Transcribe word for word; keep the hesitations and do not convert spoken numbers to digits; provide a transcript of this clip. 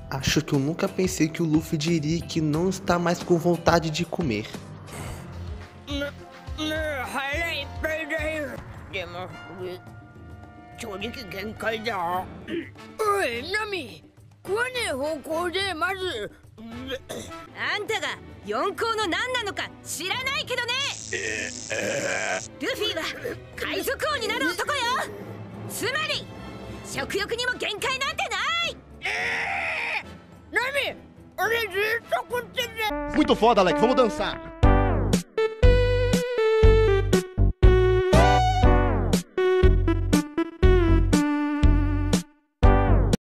Acho que eu nunca pensei que o Luffy diria que não está mais com vontade de comer. 腹いっぱいだよ。でも正直限界だ。おいナミ、食わねえ方向でまず。あんたが四皇の何なのか知らないけどね。ルフィは海賊王になる男よ。つまり食欲にも限界なんてない。ナミ、俺ずっと食ってる。 Muito foda, Alex. Vamos dançar.